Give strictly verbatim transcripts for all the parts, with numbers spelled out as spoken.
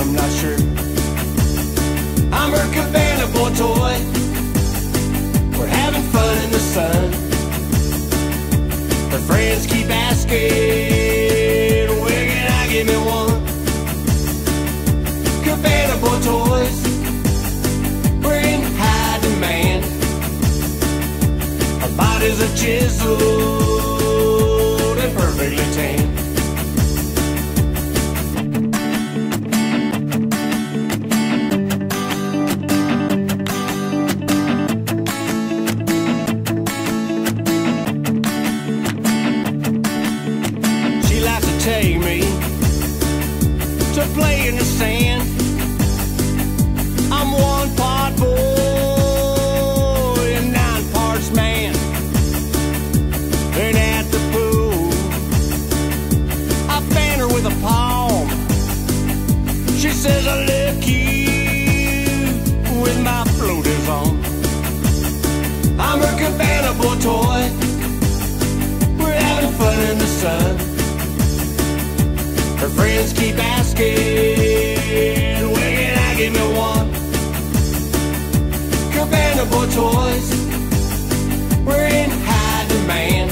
I'm not sure. I'm her Cabana boy toy. We're having fun in the sun. Her friends keep asking, where can I get me one? Cabana boy toys, we're in high demand. Our bodies are chiseled and perfectly tanned. Take me to play in the sand. I'm one part boy and nine parts man. And at the pool, I fan her with a palm. She says I look cute with my floaters on. I'm her Cabana boy toy. We're having fun in the sun. Her friends keep asking, where can I get me one? Cabana boy toys, we're in high demand.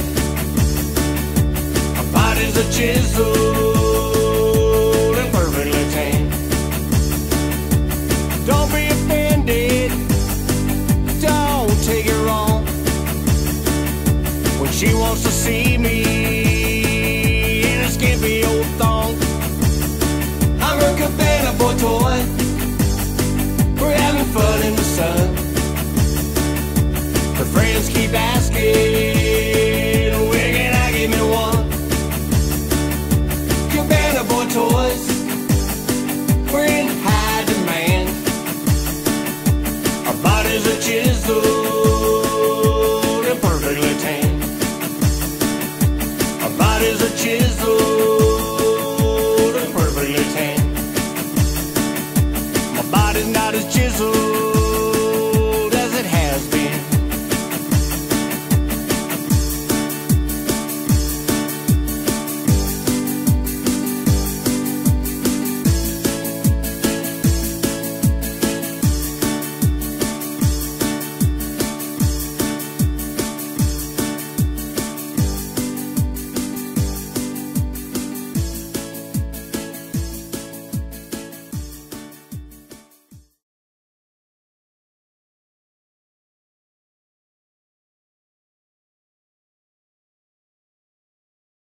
Our bodies are chiseled and perfectly tanned. Don't be offended, don't take it wrong. When she wants to see me in a skimpy old thong, I'm her Cabana boy toy. We're having fun in the sun. Her friends keep asking, where can I get me one? Cabana boy toys, we're in high demand. Our bodies are chiseled and perfectly tanned. Our bodies are chiseled and perfectly tanned. My body's not as chiseled